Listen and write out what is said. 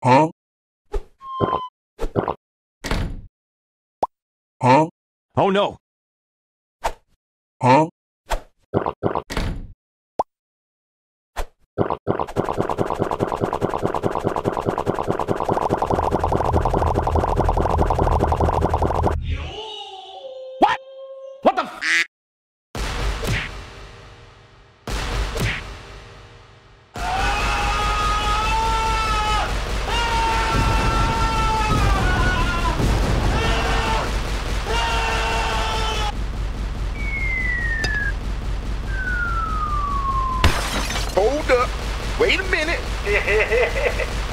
Huh? Huh? Oh no! Huh? What? What the f? Hold up. Wait a minute.